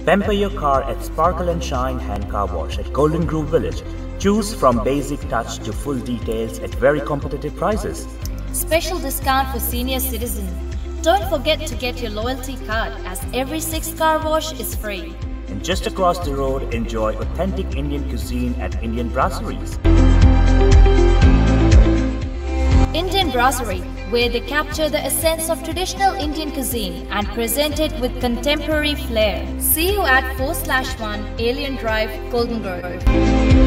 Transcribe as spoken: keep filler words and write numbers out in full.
Pamper your car at Sparkle and Shine Hand Car Wash at Golden Grove Village. Choose from basic touch to full details at very competitive prices. Special discount for senior citizens. Don't forget to get your loyalty card as every sixth car wash is free. And just across the road, enjoy authentic Indian cuisine at Indian Brasseries. Indian Brasserie, where they capture the essence of traditional Indian cuisine and present it with contemporary flair. See you at four slash one Alien Drive, Golden Grove.